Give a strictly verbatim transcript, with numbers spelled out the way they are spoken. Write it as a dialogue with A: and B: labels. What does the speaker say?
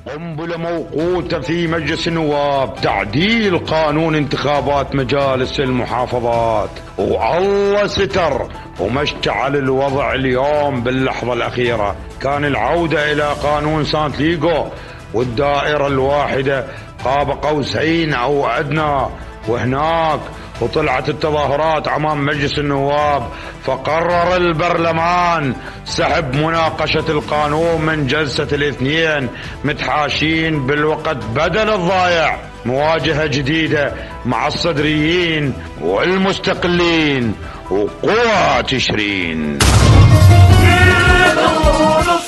A: قنبلة موقوتة في مجلس النواب، تعديل قانون انتخابات مجالس المحافظات، والله ستر وما اشتعل الوضع اليوم باللحظة الأخيرة. كان العودة إلى قانون سانتليغو والدائرة الواحدة قاب قوسين أو أدنى، وهناك وطلعت التظاهرات أمام مجلس النواب، فقرر البرلمان سحب مناقشة القانون من جلسة الاثنين، متحاشين بالوقت بدل الضايع. مواجهة جديدة مع الصدريين والمستقلين وقوى تشرين.